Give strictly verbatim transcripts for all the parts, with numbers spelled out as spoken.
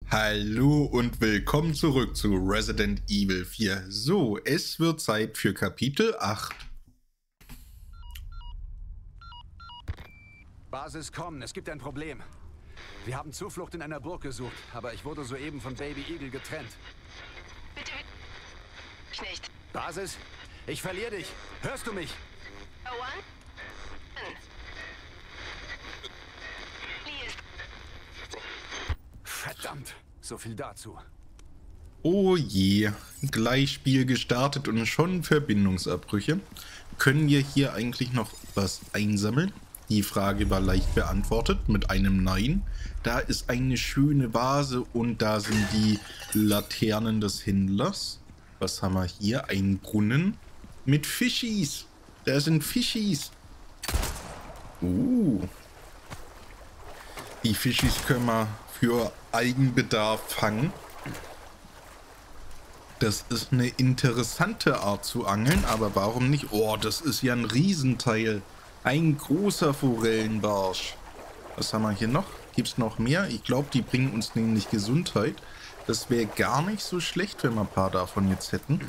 Hallo und willkommen zurück zu Resident Evil vier. So, es wird Zeit für Kapitel acht. Basis, kommen, es gibt ein Problem. Wir haben Zuflucht in einer Burg gesucht, aber ich wurde soeben von Baby Eagle getrennt. Bitte, ich nicht. Basis, ich verliere dich. Hörst du mich? Owen? Lee ist... Verdammt, so viel dazu. Oh je, gleich Spiel gestartet und schon Verbindungsabbrüche. Können wir hier eigentlich noch was einsammeln? Die Frage war leicht beantwortet mit einem Nein. Da ist eine schöne Vase und da sind die Laternen des Händlers. Was haben wir hier? Ein Brunnen mit Fischis. Da sind Fischis. Uh. Die Fischis können wir für Eigenbedarf fangen. Das ist eine interessante Art zu angeln, aber warum nicht? Oh, das ist ja ein Riesenteil. Ein großer Forellenbarsch. Was haben wir hier noch? Gibt es noch mehr? Ich glaube, die bringen uns nämlich Gesundheit. Das wäre gar nicht so schlecht, wenn wir ein paar davon jetzt hätten.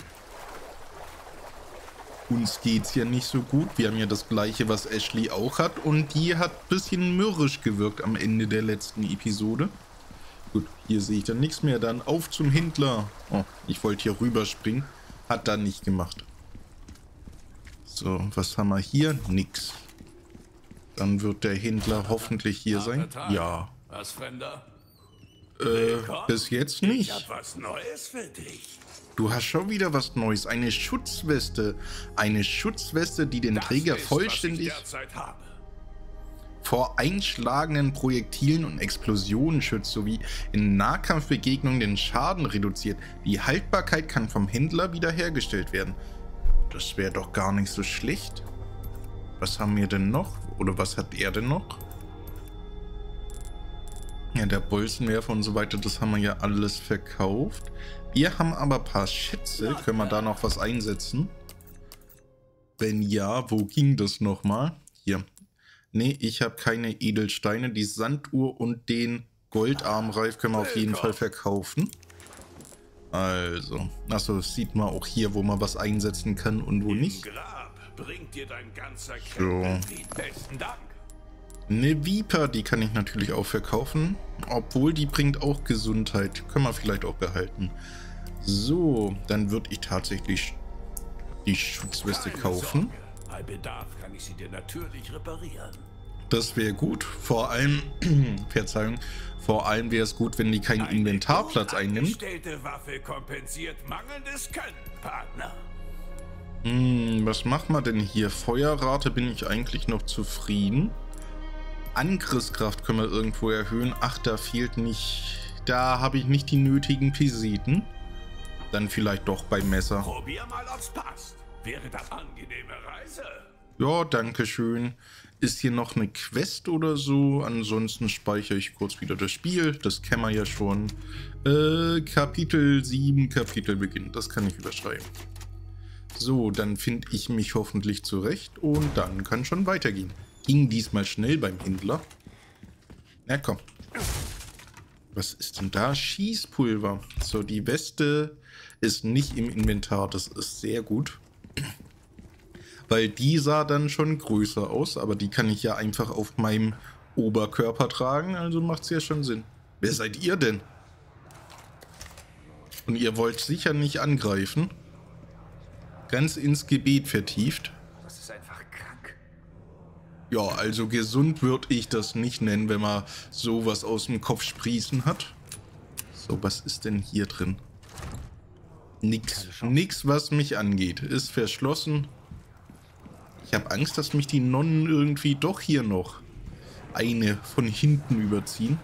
Uns geht's ja nicht so gut. Wir haben ja das gleiche, was Ashley auch hat. Und die hat ein bisschen mürrisch gewirkt am Ende der letzten Episode. Gut, hier sehe ich dann nichts mehr. Dann auf zum Händler. Oh, ich wollte hier rüberspringen. Hat da nicht gemacht. So, was haben wir hier? Nix. Dann wird der Händler hoffentlich hier sein. Ja. Was, Fremder? Äh, bis jetzt nicht. Ich hab was Neues für dich. Du hast schon wieder was Neues. Eine Schutzweste. Eine Schutzweste, die den Das Träger ist, vollständig was ich derzeit habe. vor einschlagenden Projektilen und Explosionen schützt, sowie in Nahkampfbegegnungen den Schaden reduziert. Die Haltbarkeit kann vom Händler wiederhergestellt werden. Das wäre doch gar nicht so schlecht. Was haben wir denn noch? Oder was hat er denn noch? Ja, der Bolzenwerfer und so weiter, das haben wir ja alles verkauft. Wir haben aber ein paar Schätze. Können wir da noch was einsetzen? Wenn ja, wo ging das nochmal? Hier. Nee, ich habe keine Edelsteine. Die Sanduhr und den Goldarmreif können wir auf jeden Fall verkaufen. Also, achso, das sieht man auch hier, wo man was einsetzen kann und wo nicht. Grab bringt dir dein ganzer So. Besten Dank. Eine Viper, die kann ich natürlich auch verkaufen. Obwohl, die bringt auch Gesundheit. Können wir vielleicht auch behalten. So, dann würde ich tatsächlich die Schutzweste Keine kaufen. Sorge. Bei Bedarf kann ich sie dir natürlich reparieren. Das wäre gut. Vor allem, Verzeihung, vor allem wäre es gut, wenn die keinen Eine Inventarplatz gut einnimmt. eingestellte Waffe kompensiert mangelndes Können, Partner. Hm, was machen wir denn hier? Feuerrate bin ich eigentlich noch zufrieden. Angriffskraft können wir irgendwo erhöhen. Ach, da fehlt nicht... Da habe ich nicht die nötigen Piseten. Dann vielleicht doch beim Messer. Probier mal, ob's passt. Wäre das angenehme Reise? Ja, danke schön. Ist hier noch eine Quest oder so? Ansonsten speichere ich kurz wieder das Spiel. Das kennen wir ja schon. Äh, Kapitel sieben, Kapitelbeginn. Das kann ich überschreiben. So, dann finde ich mich hoffentlich zurecht und dann kann schon weitergehen. Ging diesmal schnell beim Händler. Na komm. Was ist denn da? Schießpulver. So, die Weste ist nicht im Inventar. Das ist sehr gut. Weil die sah dann schon größer aus. Aber die kann ich ja einfach auf meinem Oberkörper tragen. Also macht es ja schon Sinn. Wer seid ihr denn? Und ihr wollt sicher nicht angreifen. Ganz ins Gebet vertieft. Das ist einfach krank. Ja, also gesund würde ich das nicht nennen, wenn man sowas aus dem Kopf sprießen hat. So, was ist denn hier drin? Nix. Nix, was mich angeht. Ist verschlossen. Ich habe Angst, dass mich die Nonnen irgendwie doch hier noch eine von hinten überziehen.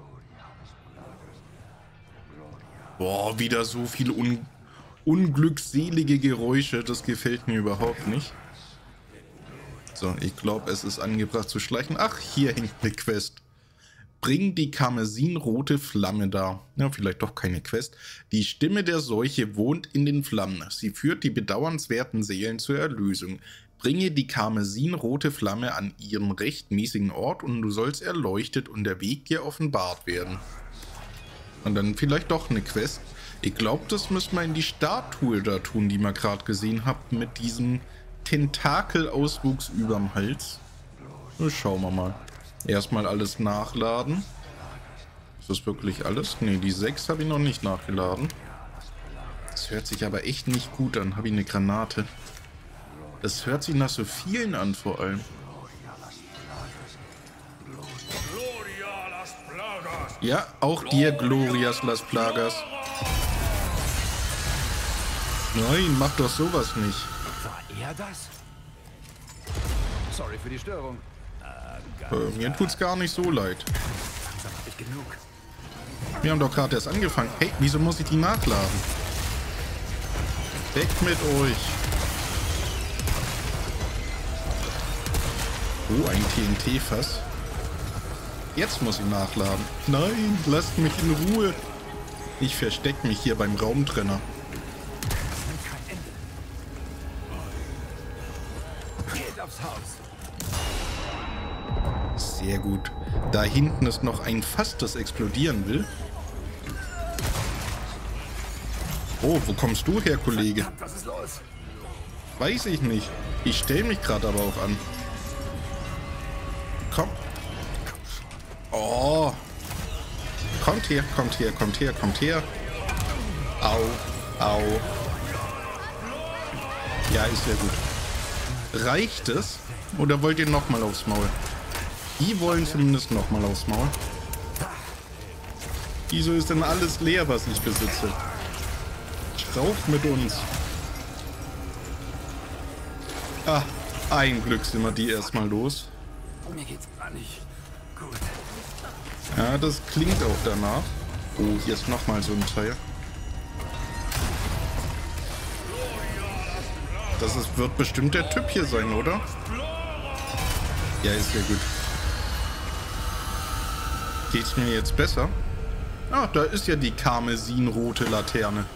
Boah, wieder so viele un unglückselige Geräusche. Das gefällt mir überhaupt nicht. So, ich glaube, es ist angebracht zu schleichen. Ach, hier hängt eine Quest. Bring die karmesinrote Flamme dar. Ja, vielleicht doch keine Quest. Die Stimme der Seuche wohnt in den Flammen. Sie führt die bedauernswerten Seelen zur Erlösung. Bringe die karmesinrote Flamme an ihren rechtmäßigen Ort und du sollst erleuchtet und der Weg dir offenbart werden. Und dann vielleicht doch eine Quest. Ich glaube, das müssen wir in die Statue da tun, die wir gerade gesehen habt, mit diesem Tentakelauswuchs überm Hals. Na, schauen wir mal. Erstmal alles nachladen. Ist das wirklich alles? Ne, die sechs habe ich noch nicht nachgeladen. Das hört sich aber echt nicht gut an. Habe ich eine Granate? Das hört sich nach so vielen an vor allem. Ja, auch dir, Glorias Las Plagas. Nein, mach doch sowas nicht. War er das? Sorry für die Störung. Äh, mir tut's gar nicht so leid. Langsam hab ich genug. Wir haben doch gerade erst angefangen. Hey, wieso muss ich die nachladen? Weg mit euch. Oh, ein T N T-Fass. Jetzt muss ich nachladen. Nein, lasst mich in Ruhe. Ich verstecke mich hier beim Raumtrenner. Geht aufs Haus. Sehr gut. Da hinten ist noch ein Fass, das explodieren will. Oh, wo kommst du her, Kollege? Verdammt, was ist los? Weiß ich nicht. Ich stelle mich gerade aber auch an. Komm. Oh. Kommt her, kommt her, kommt her, kommt her. Au, au. Ja, ist ja gut. Reicht es? Oder wollt ihr nochmal aufs Maul? Die wollen zumindest nochmal aufs Maul. Wieso ist denn alles leer, was ich besitze? Rauf mit uns. Ah, ein Glück sind wir die erstmal los. Mir geht's gar nicht gut. Ja, das klingt auch danach. Oh, hier ist nochmal so ein Teil. Das ist, wird bestimmt der Typ hier sein, oder? Ja, ist ja gut. Geht's mir jetzt besser? Ah, da ist ja die karmesinrote Laterne.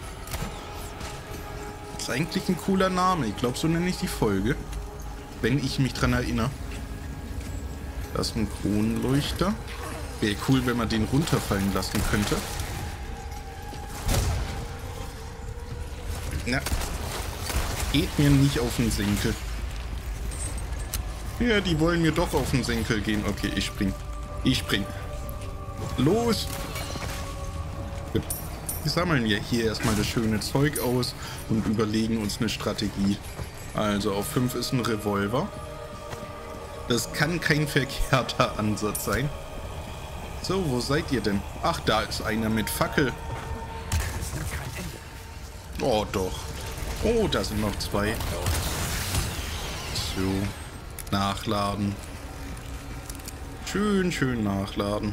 Ist eigentlich ein cooler Name. Ich glaube, so nenne ich die Folge. Wenn ich mich dran erinnere. Das ist ein Kronleuchter. Wäre cool, wenn man den runterfallen lassen könnte. Na. Geht mir nicht auf den Senkel. Ja, die wollen mir doch auf den Senkel gehen. Okay, ich spring. Ich spring. Los! Gut. Wir sammeln ja hier erstmal das schöne Zeug aus und überlegen uns eine Strategie. Also auf fünf ist ein Revolver. Das kann kein verkehrter Ansatz sein. So, wo seid ihr denn? Ach, da ist einer mit Fackel. Oh, doch. Oh, da sind noch zwei. So. Nachladen. Schön, schön nachladen.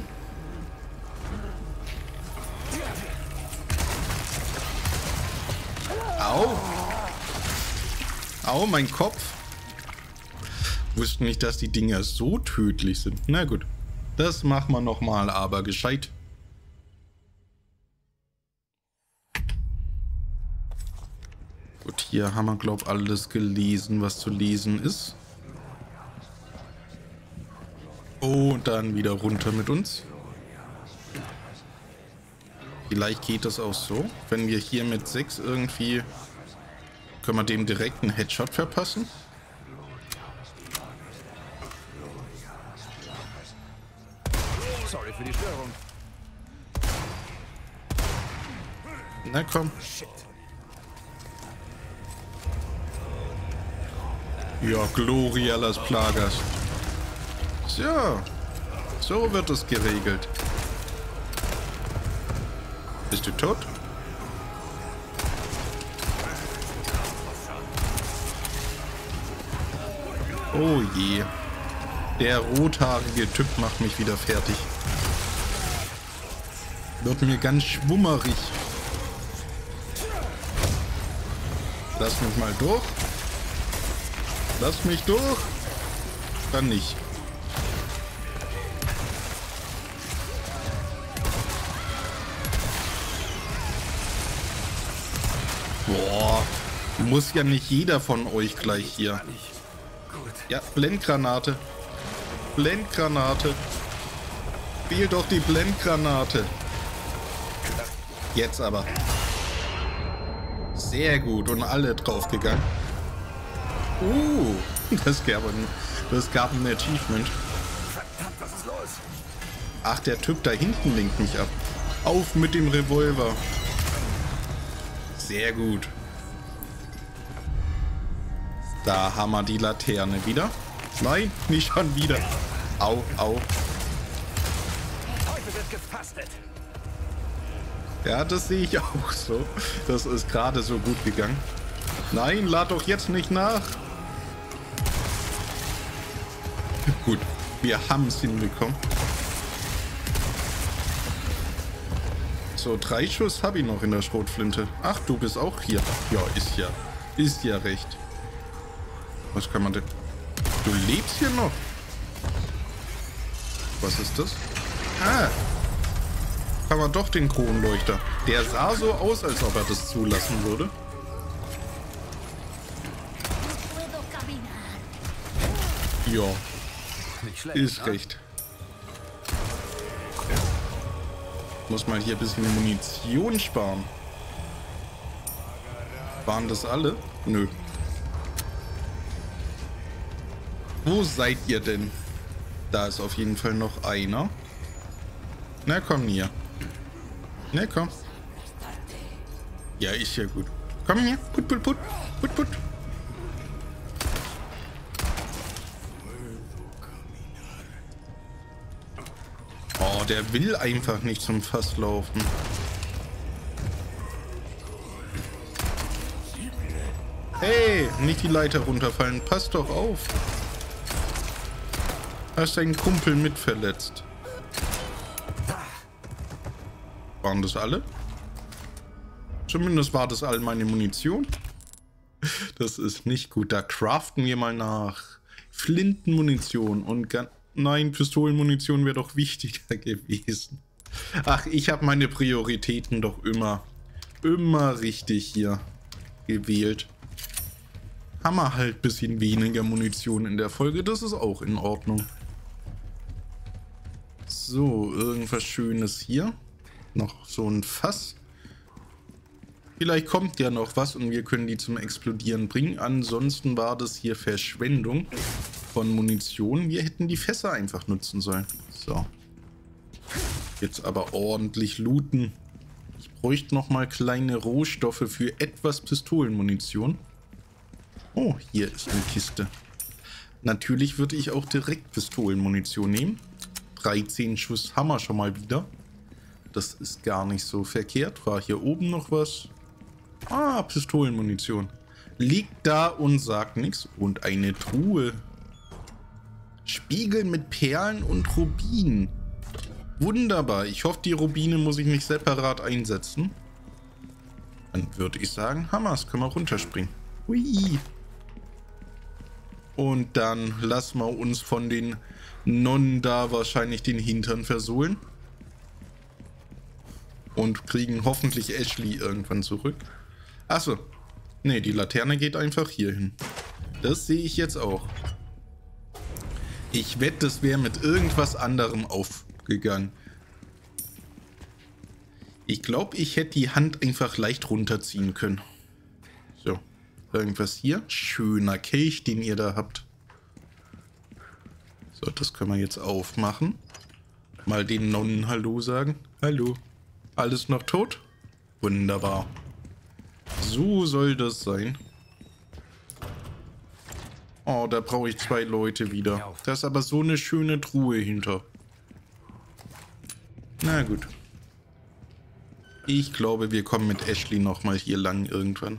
Au. Au, mein Kopf. Wusste nicht, dass die Dinger so tödlich sind. Na gut. Das machen wir nochmal, aber gescheit. Gut, hier haben wir, glaube ich, alles gelesen, was zu lesen ist. Und dann wieder runter mit uns. Vielleicht geht das auch so. Wenn wir hier mit sechs irgendwie... Können wir dem direkt einen Headshot verpassen? Sorry für die Störung. Na komm. Ja, Gloria Las Plagas. So. So wird es geregelt. Bist du tot? Oh je. Der rothaarige Typ macht mich wieder fertig. Wird mir ganz schwummerig. Lass mich mal durch. Lass mich durch. Dann nicht. Boah. Muss ja nicht jeder von euch gleich hier. Ja, Blendgranate. Blendgranate. Spiel doch die Blendgranate. Jetzt aber. Sehr gut. Und alle draufgegangen. Uh, das gab ein, das gab ein Achievement. Verdammt, was ist los? Ach, der Typ da hinten lenkt mich ab. Auf mit dem Revolver. Sehr gut. Da haben wir die Laterne wieder. Nein, nicht schon wieder. Au, au. Heute wird gefastet. Ja, das sehe ich auch so. Das ist gerade so gut gegangen. Nein, lad doch jetzt nicht nach. Gut, wir haben es hinbekommen. So, drei Schuss habe ich noch in der Schrotflinte. Ach, du bist auch hier. Ja, ist ja. Ist ja recht. Was kann man denn... Du lebst hier noch. Was ist das? Ah. Kann man doch den Kronleuchter. Der sah so aus, als ob er das zulassen würde. Ja. Nicht schlecht, Ist ne? recht. Muss mal hier ein bisschen Munition sparen. Waren das alle? Nö. Wo seid ihr denn? Da ist auf jeden Fall noch einer. Na komm hier. Na komm. Ja, ist ja gut. Komm hier. Put, put, put. Put, put. Oh, der will einfach nicht zum Fass laufen. Hey, nicht die Leiter runterfallen. Pass doch auf. Hast deinen Kumpel mit verletzt. Waren das alle? Zumindest war das all meine Munition. Das ist nicht gut. Da craften wir mal nach. Flintenmunition und ganz... Nein, Pistolenmunition wäre doch wichtiger gewesen. Ach, ich habe meine Prioritäten doch immer, immer richtig hier gewählt. Haben wir halt ein bisschen weniger Munition in der Folge. Das ist auch in Ordnung. So, irgendwas Schönes hier. Noch so ein Fass. Vielleicht kommt ja noch was und wir können die zum Explodieren bringen. Ansonsten war das hier Verschwendung von Munition. Wir hätten die Fässer einfach nutzen sollen. So. Jetzt aber ordentlich looten. Ich bräuchte noch mal kleine Rohstoffe für etwas Pistolenmunition. Oh, hier ist eine Kiste. Natürlich würde ich auch direkt Pistolenmunition nehmen. dreizehn Schuss haben wir schon mal wieder. Das ist gar nicht so verkehrt. War hier oben noch was? Ah, Pistolenmunition. Liegt da und sagt nichts. Und eine Truhe. Spiegel mit Perlen und Rubinen. Wunderbar. Ich hoffe, die Rubine muss ich nicht separat einsetzen. Dann würde ich sagen, Hammers, können wir runterspringen. Hui. Und dann lassen wir uns von den Nonnen da wahrscheinlich den Hintern versohlen. Und kriegen hoffentlich Ashley irgendwann zurück. Achso. Ne, die Laterne geht einfach hier hin. Das sehe ich jetzt auch. Ich wette, das wäre mit irgendwas anderem aufgegangen. Ich glaube, ich hätte die Hand einfach leicht runterziehen können. So. Irgendwas hier. Schöner Kelch, den ihr da habt. So, das können wir jetzt aufmachen. Mal den Nonnen Hallo sagen. Hallo. Alles noch tot? Wunderbar. So soll das sein. Oh, da brauche ich zwei Leute wieder. Da ist aber so eine schöne Truhe hinter. Na gut. Ich glaube, wir kommen mit Ashley nochmal hier lang irgendwann.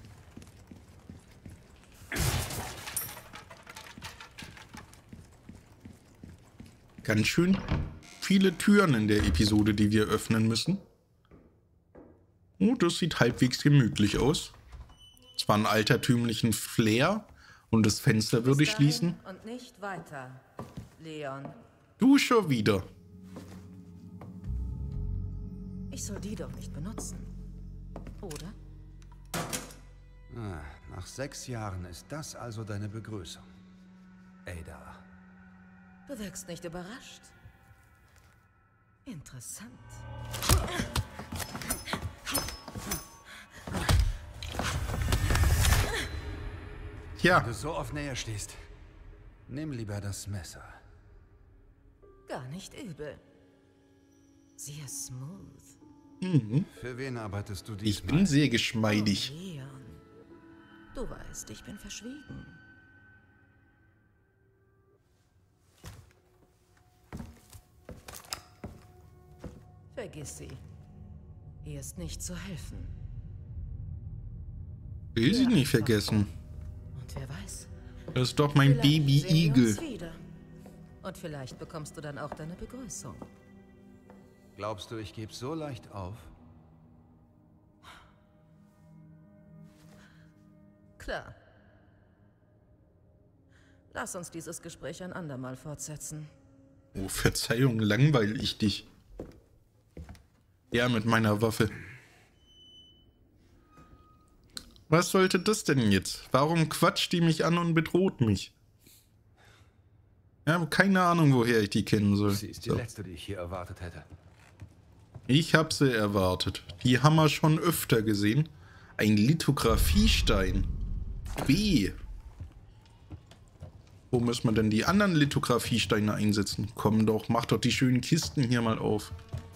Ganz schön viele Türen in der Episode, die wir öffnen müssen. Oh, das sieht halbwegs gemütlich aus. Zwar einen altertümlichen Flair und das Fenster würde ich schließen. Und nicht weiter, Leon. Du schon wieder. Ich soll die doch nicht benutzen. Oder? Ah, nach sechs Jahren ist das also deine Begrüßung. Ada. Du wirkst nicht überrascht. Interessant. Tja. Wenn du so oft näher stehst, nimm lieber das Messer. Gar nicht übel. Sehr smooth. Mhm. Für wen arbeitest du Ich diesmal? bin sehr geschmeidig. Oh, Leon. Du weißt, ich bin verschwiegen. Vergiss sie. Ihr ist nicht zu helfen. Will sie Ja, nicht einfach. vergessen. Und wer weiß, Das ist doch mein vielleicht Baby sehen wir Igel. uns wieder. Und vielleicht bekommst du dann auch deine Begrüßung. Glaubst du, ich gebe so leicht auf? Klar. Lass uns dieses Gespräch ein andermal fortsetzen. Oh, Verzeihung, langweil ich dich. Ja, mit meiner Waffe. Was sollte das denn jetzt? Warum quatscht die mich an und bedroht mich? Ich habe keine Ahnung, woher ich die kennen soll. Sie ist die So. letzte, die ich hier erwartet hätte. Ich habe sie erwartet. Die haben wir schon öfter gesehen. Ein Lithografiestein. B. Wo müssen wir denn die anderen Lithografiesteine einsetzen? Komm doch, mach doch die schönen Kisten hier mal auf.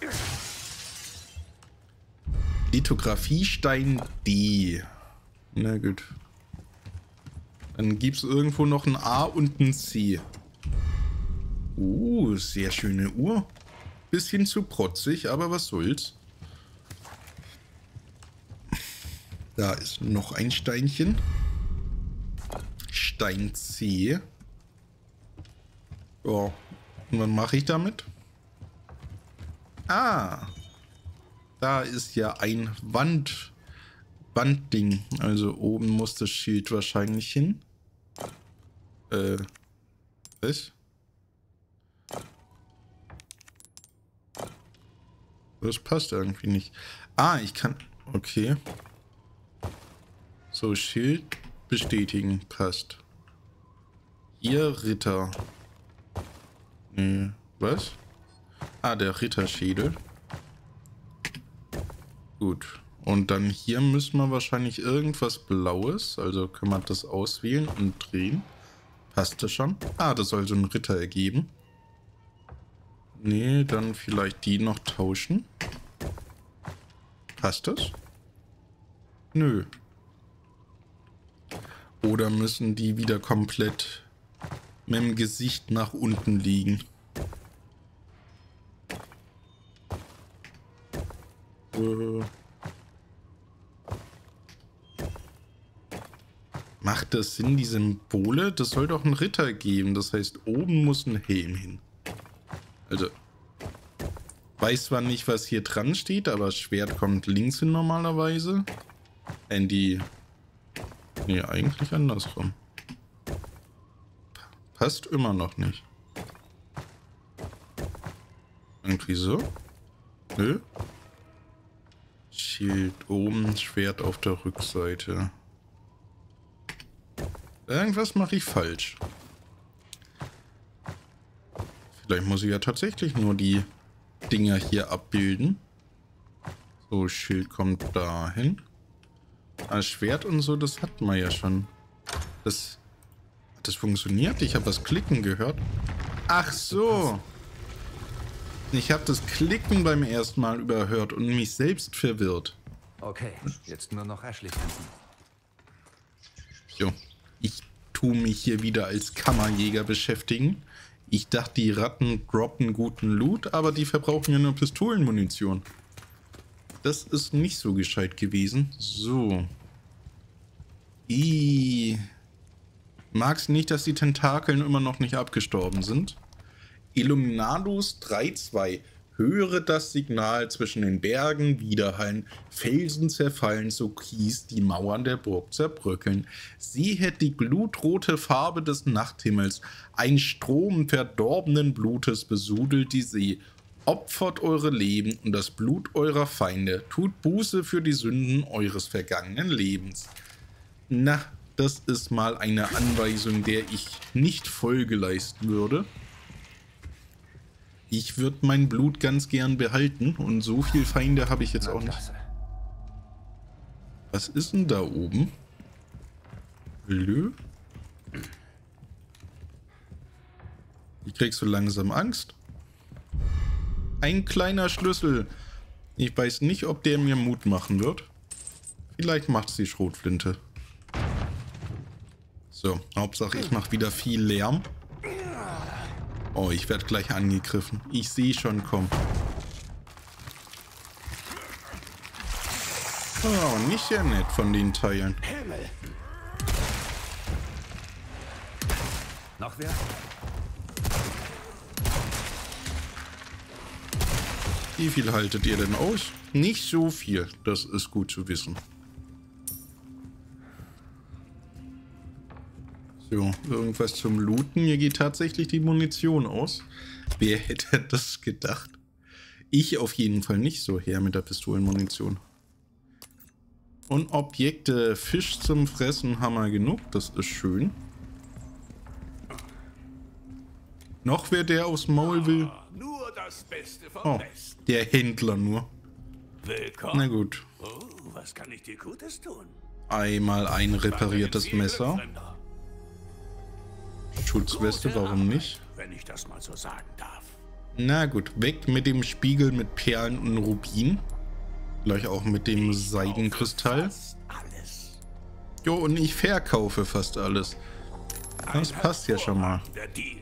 Lithografiestein D. Na gut. Dann gibt es irgendwo noch ein A und ein C. Uh, sehr schöne Uhr. Bisschen zu protzig, aber was soll's. Da ist noch ein Steinchen. Stein C. Ja, und was mache ich damit? Ah. Da ist ja ein Wand, Wandding. Also oben muss das Schild wahrscheinlich hin. Äh, was? Das passt irgendwie nicht. Ah, ich kann... Okay. So, Schild bestätigen. Passt. Hier Ritter. Nee, was? Ah, der Ritterschädel. Gut. Und dann hier müssen wir wahrscheinlich irgendwas Blaues. Also können wir das auswählen und drehen. Passt das schon? Ah, das soll so einen Ritter ergeben. Nee, dann vielleicht die noch tauschen. Passt das? Nö. Oder müssen die wieder komplett mit dem Gesicht nach unten liegen? Äh. Macht das Sinn, die Symbole? Das soll doch einen Ritter geben. Das heißt, oben muss ein Helm hin. Also, weiß zwar nicht, was hier dran steht, aber das Schwert kommt links hin normalerweise. In die... Nee, eigentlich andersrum. Passt immer noch nicht. Irgendwie so? Nö. Schild oben, Schwert auf der Rückseite. Irgendwas mache ich falsch. Vielleicht muss ich ja tatsächlich nur die Dinger hier abbilden. So, Schild kommt dahin. Das Schwert und so, das hat man ja schon. Das, das funktioniert? Ich habe das Klicken gehört. Ach so. Ich habe das Klicken beim ersten Mal überhört und mich selbst verwirrt. Okay, jetzt nur noch Ashley finden. Jo. Ich tue mich hier wieder als Kammerjäger beschäftigen. Ich dachte, die Ratten droppen guten Loot, aber die verbrauchen ja nur Pistolenmunition. Das ist nicht so gescheit gewesen. So. I. Mag's nicht, dass die Tentakeln immer noch nicht abgestorben sind. Illuminados drei zwei. Höre das Signal zwischen den Bergen widerhallen, Felsen zerfallen, so Kies die Mauern der Burg zerbröckeln. Sehet die glutrote Farbe des Nachthimmels, ein Strom verdorbenen Blutes besudelt die See. Opfert eure Leben und das Blut eurer Feinde, tut Buße für die Sünden eures vergangenen Lebens. Na, das ist mal eine Anweisung, der ich nicht Folge leisten würde. Ich würde mein Blut ganz gern behalten und so viel Feinde habe ich jetzt auch nicht. Was ist denn da oben? Lö? Ich krieg so langsam Angst. Ein kleiner Schlüssel. Ich weiß nicht, ob der mir Mut machen wird. Vielleicht macht es die Schrotflinte. So, Hauptsache ich mache wieder viel Lärm. Oh, ich werde gleich angegriffen. Ich sehe schon, komm. Oh, nicht sehr nett von den Teilen. Himmel. Noch wer? Wie viel haltet ihr denn aus? Nicht so viel. Das ist gut zu wissen. So, irgendwas zum Looten. Hier geht tatsächlich die Munition aus. Wer hätte das gedacht? Ich auf jeden Fall nicht so her mit der Pistolenmunition. Und Objekte. Fisch zum Fressen haben wir genug. Das ist schön. Noch wer der aufs Maul will. Nur das Beste vom Oh, Besten. der Händler nur. Willkommen. Na gut. Oh, was kann ich dir Gutes tun? Einmal ein repariertes Viel Messer. Glück, Fremder. Schutzweste, Gute warum Arbeit, nicht? wenn ich das mal so sagen darf. Na gut, weg mit dem Spiegel mit Perlen und Rubin. Gleich auch mit dem Seidenkristall. Fast alles. Jo, und ich verkaufe fast alles. Das Ein passt ja schon mal. hervorragender Deal.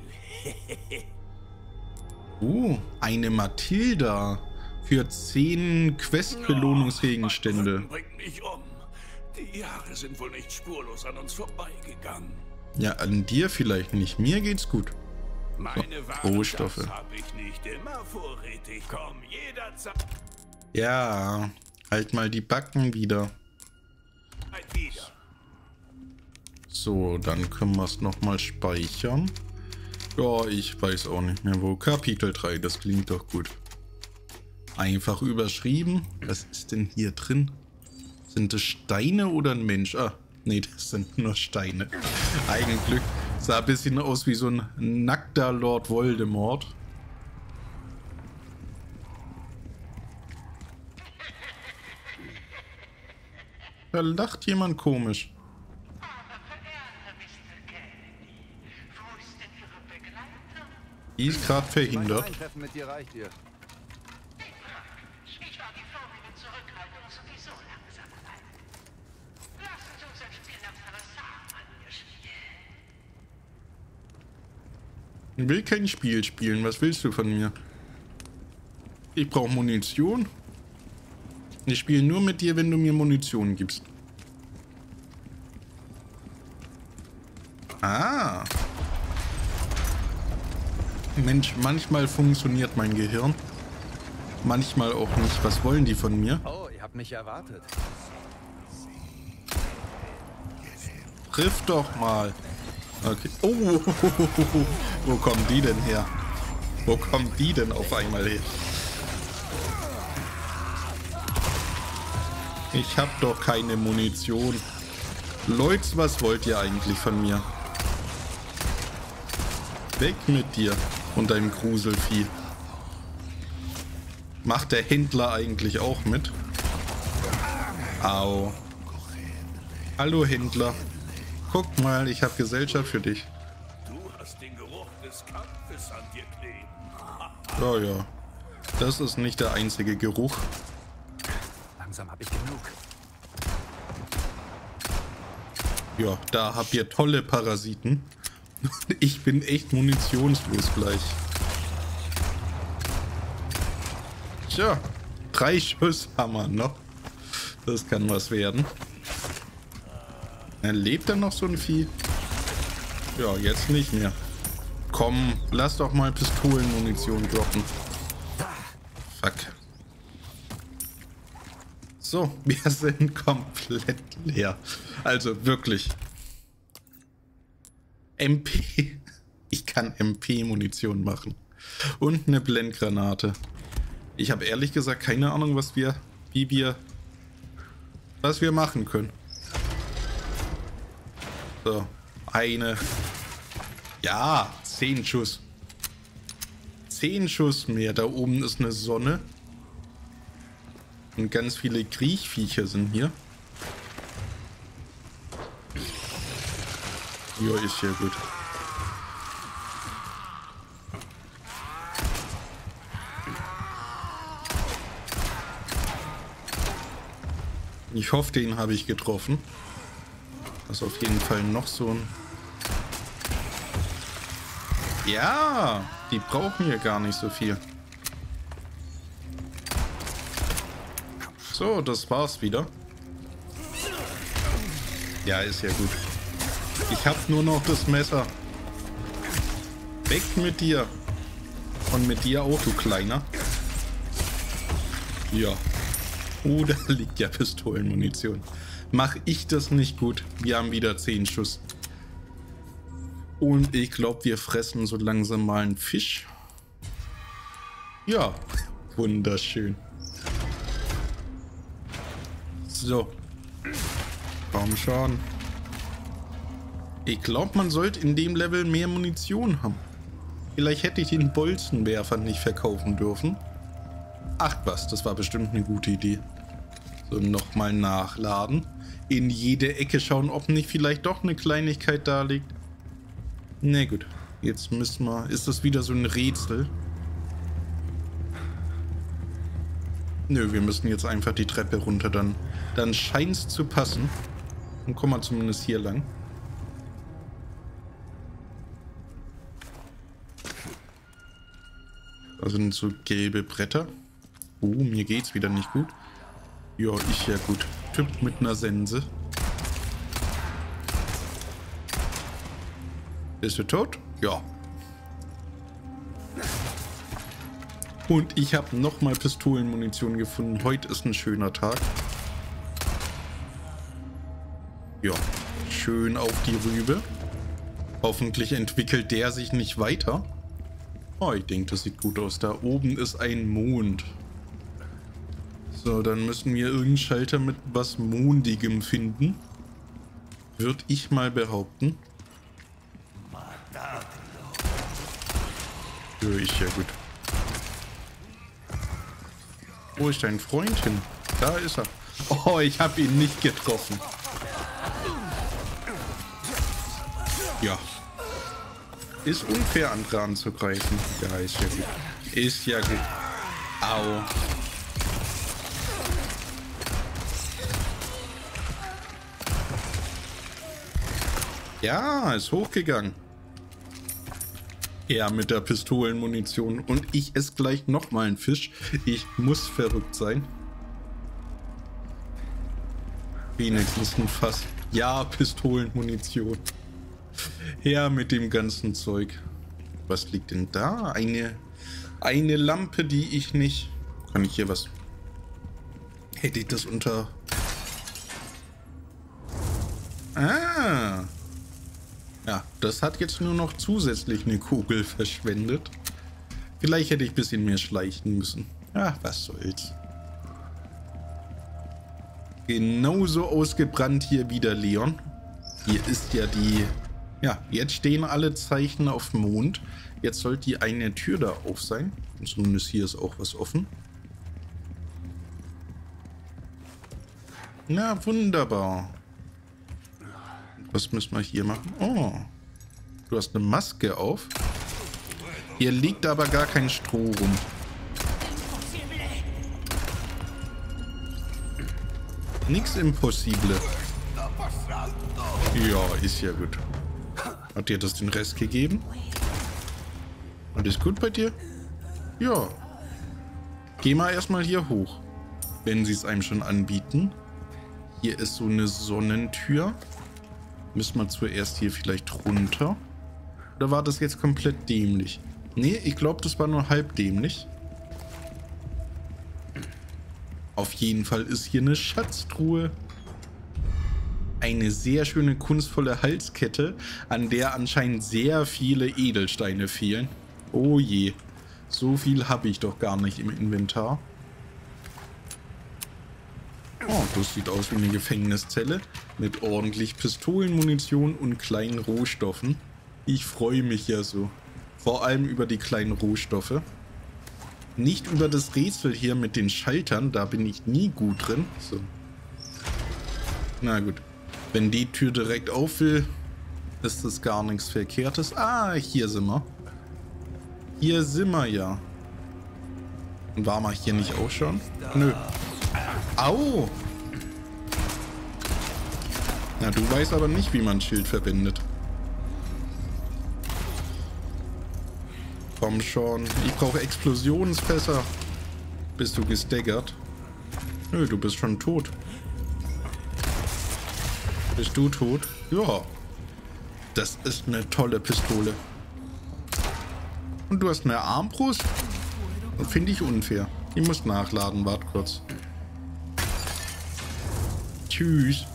Uh, eine Matilda. Für zehn Quest-Belohnungsgegenstände. Mein Rücken bringt mich um. Die Jahre sind wohl nicht spurlos an uns vorbeigegangen. Ja, an dir vielleicht nicht. Mir geht's gut. Meine So, Rohstoffe. Das habe ich nicht immer vorrätig. Komm jederzeit Ja, halt mal die Backen wieder. wieder. So, dann können wir es nochmal speichern. Ja, ich weiß auch nicht mehr wo. Kapitel drei, das klingt doch gut. Einfach überschrieben. Was ist denn hier drin? Sind das Steine oder ein Mensch? Ah, nee, das sind nur Steine. Eigentlich sah ein bisschen aus wie so ein nackter Lord Voldemort. Da lacht jemand komisch. Die ist gerade verhindert. Ein Treffen mit dir reicht ihr. Ich war die Vorbild Zurückhaltung sowieso langsam rein. Lassen Sie uns ein knapperes Sachen an mir spielen. Ich will kein Spiel spielen. Was willst du von mir? Ich brauche Munition. Ich spiele nur mit dir, wenn du mir Munition gibst. Ah. Mensch, manchmal funktioniert mein Gehirn. Manchmal auch nicht. Was wollen die von mir? Oh, ihr habt mich erwartet. Triff doch mal. Okay. Oh, wo kommen die denn her? Wo kommen die denn auf einmal her? Ich hab doch keine Munition. Leute, was wollt ihr eigentlich von mir? Weg mit dir und deinem Gruselvieh. Macht der Händler eigentlich auch mit? Au. Hallo Händler. Guck mal, ich habe Gesellschaft für dich. Du hast den Geruch des Kampfes an dir kleben. Ja, ja. Das ist nicht der einzige Geruch. Langsam habe ich genug. Ja, da habt ihr tolle Parasiten. Ich bin echt munitionslos gleich. Tja, drei Schuss haben wir noch. Das kann was werden. Lebt dann noch so ein Vieh? Ja, jetzt nicht mehr. Komm, lass doch mal Pistolenmunition droppen. Fuck. So, wir sind komplett leer. Also wirklich. M P. Ich kann M P-Munition machen. Und eine Blendgranate. Ich habe ehrlich gesagt keine Ahnung, was wir, wie wir, was wir machen können. So, eine. Ja, zehn Schuss. Zehn Schuss mehr. Da oben ist eine Sonne. Und ganz viele Kriechviecher sind hier. Ja, ist ja gut. Ich hoffe, den habe ich getroffen. Das ist auf jeden Fall noch so ein... Ja, die brauchen hier gar nicht so viel. So, das war's wieder. Ja, ist ja gut. Ich hab nur noch das Messer. Weg mit dir. Und mit dir auch, du Kleiner. Ja. Oh, da liegt ja Pistolenmunition. Mach ich das nicht gut. Wir haben wieder zehn Schuss. Und ich glaube, wir fressen so langsam mal einen Fisch. Ja, wunderschön. So. Komm schon. Ich glaube, man sollte in dem Level mehr Munition haben. Vielleicht hätte ich den Bolzenwerfer nicht verkaufen dürfen. Ach was, das war bestimmt eine gute Idee. So, nochmal nachladen. In jede Ecke schauen, ob nicht vielleicht doch eine Kleinigkeit da liegt. Na gut, jetzt müssen wir... Ist das wieder so ein Rätsel? Nö, wir müssen jetzt einfach die Treppe runter. Dann, dann scheint es zu passen. Dann kommen wir zumindest hier lang. Da sind so gelbe Bretter. Oh, mir geht's wieder nicht gut. Ja, ich ja gut. Typ mit einer Sense. Bist du tot? Ja. Und ich habe nochmal Pistolenmunition gefunden. Heute ist ein schöner Tag. Ja, schön auf die Rübe. Hoffentlich entwickelt der sich nicht weiter. Oh, ich denke, das sieht gut aus. Da oben ist ein Mond. So, dann müssen wir irgendeinen Schalter mit was Mondigem finden. Würde ich mal behaupten. Ja, ich ja gut. Wo ist dein Freund hin? Da ist er. Oh, ich habe ihn nicht getroffen. Ja. Ist unfair, andere anzugreifen. Ja, ist ja gut. Ist ja gut. Au. Ja, ist hochgegangen. Er mit der Pistolenmunition. Und ich esse gleich nochmal einen Fisch. Ich muss verrückt sein. Wenigstens ein Fass. Ja, Pistolenmunition. Her mit dem ganzen Zeug. Was liegt denn da? Eine, eine Lampe, die ich nicht... Kann ich hier was... Hätte ich das unter... Ah... Ja, das hat jetzt nur noch zusätzlich eine Kugel verschwendet. Vielleicht hätte ich ein bisschen mehr schleichen müssen. Ach, was soll's. Genauso ausgebrannt hier wie der Leon. Hier ist ja die... Ja, jetzt stehen alle Zeichen auf Mond. Jetzt sollte die eine Tür da auf sein. Und zumindest hier ist auch was offen. Na, wunderbar. Was müssen wir hier machen? Oh, du hast eine Maske auf. Hier liegt aber gar kein Stroh rum. Nix Impossible. Ja, ist ja gut. Hat dir das den Rest gegeben? Alles gut bei dir? Ja. Geh mal erstmal hier hoch. Wenn sie es einem schon anbieten. Hier ist so eine Sonnentür. Müssen wir zuerst hier vielleicht runter? Oder war das jetzt komplett dämlich? Nee, ich glaube, das war nur halb dämlich. Auf jeden Fall ist hier eine Schatztruhe. Eine sehr schöne, kunstvolle Halskette, an der anscheinend sehr viele Edelsteine fehlen. Oh je, so viel habe ich doch gar nicht im Inventar. Oh, das sieht aus wie eine Gefängniszelle mit ordentlich Pistolenmunition und kleinen Rohstoffen. Ich freue mich ja so. Vor allem über die kleinen Rohstoffe. Nicht über das Rätsel hier mit den Schaltern, da bin ich nie gut drin. So. Na gut. Wenn die Tür direkt auf will, ist es gar nichts Verkehrtes. Ah, hier sind wir. Hier sind wir ja. War mal hier nicht auch schon? Nö. Au! Na, du weißt aber nicht, wie man Schild verwendet. Komm schon. Ich brauche Explosionsfässer. Bist du gestaggert? Nö, du bist schon tot. Bist du tot? Ja. Das ist eine tolle Pistole. Und du hast eine Armbrust? Finde ich unfair. Ich muss nachladen. Wart kurz. Tschüss.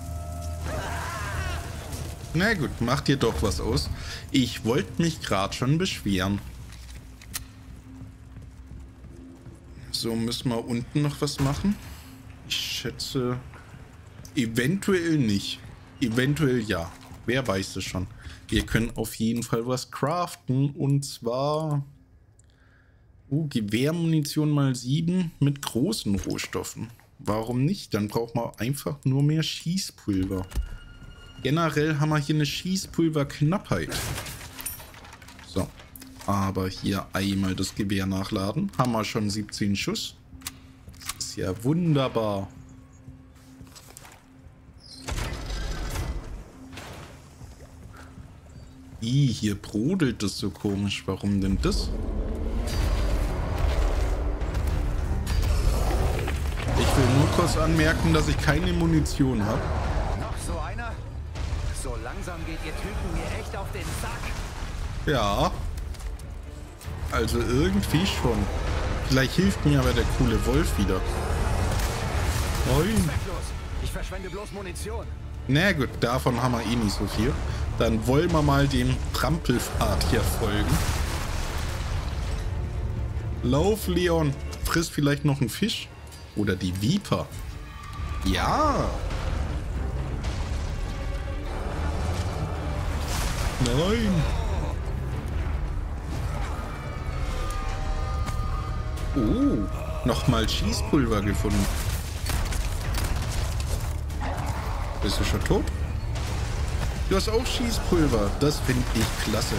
Na gut, mach dir doch was aus. Ich wollte mich gerade schon beschweren. So, müssen wir unten noch was machen? Ich schätze... Eventuell nicht. Eventuell ja. Wer weiß es schon. Wir können auf jeden Fall was craften. Und zwar... Oh, Gewehrmunition mal sieben mit großen Rohstoffen. Warum nicht? Dann braucht man einfach nur mehr Schießpulver. Generell haben wir hier eine Schießpulverknappheit. So. Aber hier einmal das Gewehr nachladen. Haben wir schon siebzehn Schuss. Das ist ja wunderbar. Ih, hier brodelt es so komisch. Warum denn das? Ich will nur kurz anmerken, dass ich keine Munition habe. Noch so einer? So langsam geht ihr Typen mir echt auf den Sack. Ja. Also irgendwie schon. Vielleicht hilft mir aber der coole Wolf wieder. Nein. Zwecklos. Ich verschwende bloß Munition. Na gut, davon haben wir eh nicht so viel. Dann wollen wir mal dem Trampelpfad hier folgen. Lauf, Leon. Frisst vielleicht noch einen Fisch? Oder die Viper. Ja. Nein. Oh, nochmal Schießpulver gefunden. Bist du schon tot? Du hast auch Schießpulver. Das finde ich klasse.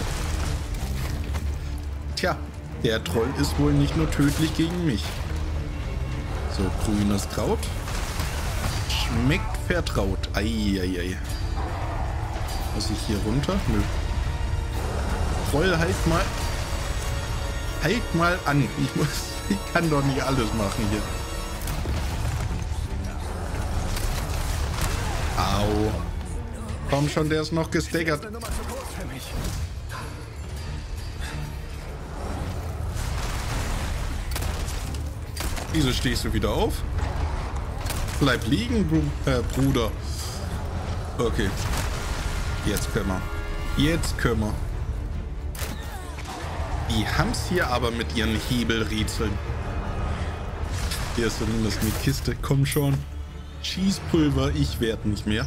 Tja, der Troll ist wohl nicht nur tödlich gegen mich. So, grünes Kraut. Schmeckt vertraut. Eieiei. Muss ich hier runter? Nö. Troll, halt mal. Halt mal an. Ich muss. Ich kann doch nicht alles machen hier. Au. Komm schon, der ist noch gestaggert. Wieso stehst du wieder auf? Bleib liegen, Br äh, Bruder. Okay. Jetzt können wir. Jetzt können wir. Die haben es hier aber mit ihren Hebelrätseln. Hier ist zumindest eine Kiste. Komm schon. Schießpulver, ich werde nicht mehr.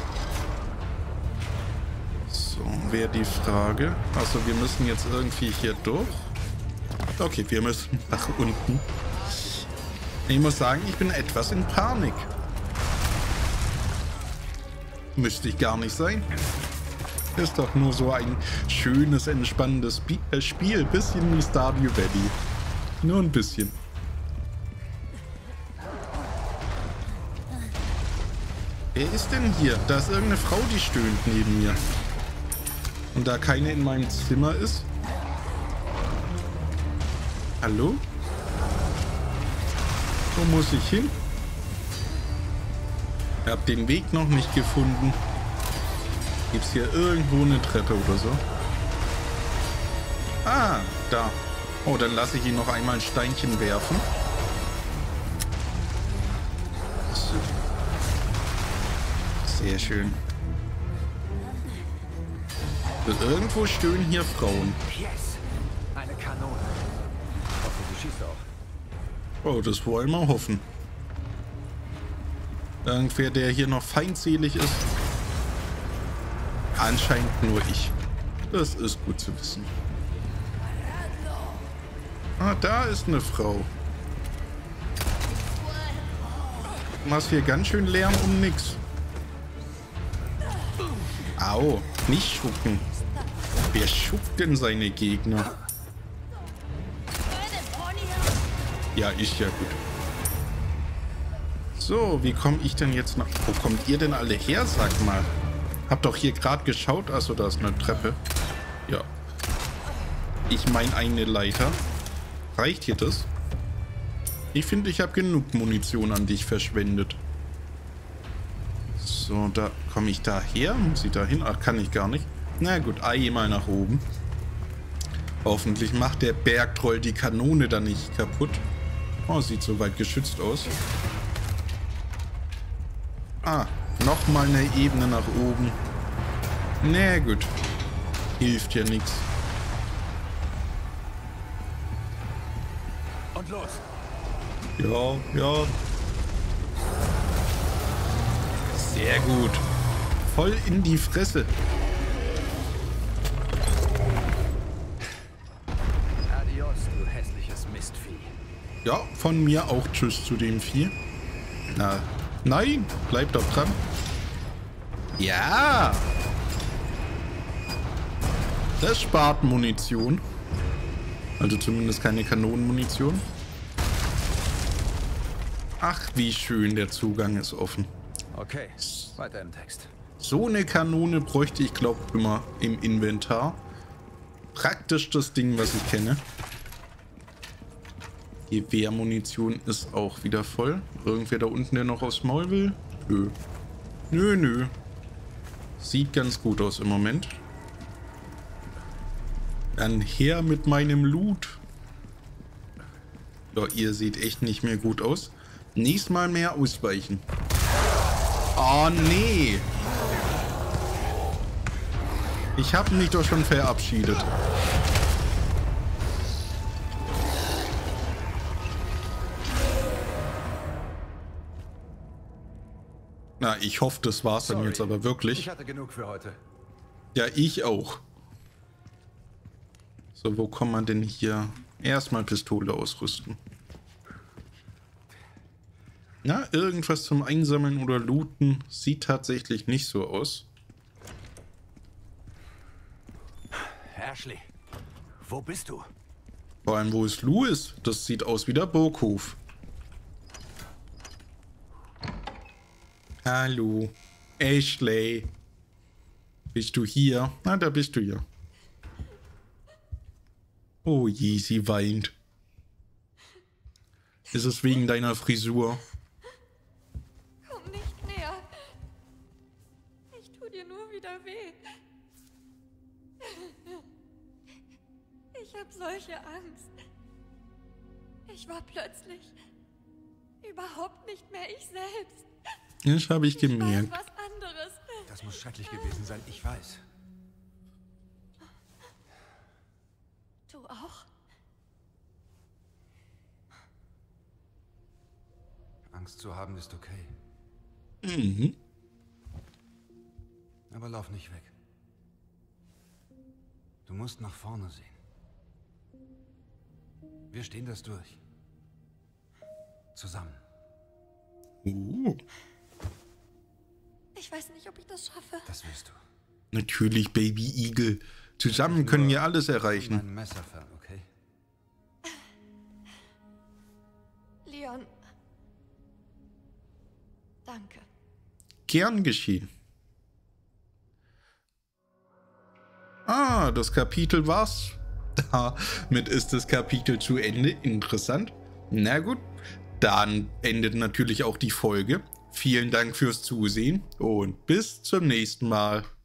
So, wäre die Frage. Achso, wir müssen jetzt irgendwie hier durch. Okay, wir müssen nach unten. Ich muss sagen, ich bin etwas in Panik. Müsste ich gar nicht sein. Ist doch nur so ein schönes, entspannendes Sp äh, Spiel. Bisschen wie Stardew Valley. Nur ein bisschen. Wer ist denn hier? Da ist irgendeine Frau, die stöhnt neben mir. Und da keine in meinem Zimmer ist. Hallo? Wo muss ich hin? Ich habe den Weg noch nicht gefunden. Gibt es hier irgendwo eine Treppe oder so? Ah, da. Oh, dann lasse ich ihn noch einmal ein Steinchen werfen. So. Sehr schön. Und irgendwo stöhnen hier Frauen. Yes! Eine Kanone. Ich hoffe, du schießt auch. Oh, das wollen wir hoffen. Irgendwer, der hier noch feindselig ist. Anscheinend nur ich. Das ist gut zu wissen. Ah, da ist eine Frau. Du machst hier ganz schön Lärm um nix. Au, nicht schucken. Wer schuckt denn seine Gegner? Ja, ich ja gut. So, wie komme ich denn jetzt nach... Wo kommt ihr denn alle her, sag mal? Hab doch hier gerade geschaut. Achso, da ist eine Treppe. Ja. Ich meine eine Leiter. Reicht hier das? Ich finde, ich habe genug Munition an dich verschwendet. So, da komme ich da her. Muss ich da hin? Ach, kann ich gar nicht. Na gut, einmal nach oben. Hoffentlich macht der Bergtroll die Kanone dann nicht kaputt. Oh, sieht soweit geschützt aus. Ah, nochmal eine Ebene nach oben. Na gut. Hilft ja nichts. Und los. Ja, ja. Sehr gut. Voll in die Fresse. Adios, du hässliches Mistvieh. Ja, von mir auch tschüss zu dem Vieh. Na, nein, bleib doch dran. Ja. Das spart Munition. Also zumindest keine Kanonenmunition. Ach, wie schön, der Zugang ist offen. Okay, weiter im Text. So eine Kanone bräuchte ich, glaube ich, immer im Inventar. Praktisch das Ding, was ich kenne. Gewehrmunition ist auch wieder voll. Irgendwer da unten, der noch aufs Maul will? Nö. Nö, nö. Sieht ganz gut aus im Moment. Dann her mit meinem Loot. Ja, ihr seht echt nicht mehr gut aus. Nächstes Mal mehr ausweichen. Oh, nee. Ich habe mich doch schon verabschiedet. Na, ich hoffe, das war's dann jetzt aber wirklich. Ich hatte genug für heute. Ja, ich auch. So, wo kann man denn hier erstmal Pistole ausrüsten? Na, irgendwas zum Einsammeln oder Looten sieht tatsächlich nicht so aus. Ashley, wo bist du? Vor allem, wo ist Louis? Das sieht aus wie der Burghof. Hallo, Ashley. Bist du hier? Na, da bist du ja. Oh je, sie weint. Ist es wegen deiner Frisur? Komm nicht näher. Ich tu dir nur wieder weh. Ich hab solche Angst. Ich war plötzlich überhaupt nicht mehr ich selbst. Das habe ich gemerkt. Ich weiß was anderes. Das muss schrecklich gewesen sein, ich weiß. Du auch? Angst zu haben ist okay. Mhm. Aber lauf nicht weg. Du musst nach vorne sehen. Wir stehen das durch. Zusammen. Uh. Ich weiß nicht, ob ich das schaffe. Das wirst du. Natürlich, Baby Eagle. Zusammen können wir alles erreichen. Mein Messer fern, okay? Leon. Danke. Gern geschehen. Ah, das Kapitel war's. Damit ist das Kapitel zu Ende. Interessant. Na gut, dann endet natürlich auch die Folge. Vielen Dank fürs Zusehen und bis zum nächsten Mal.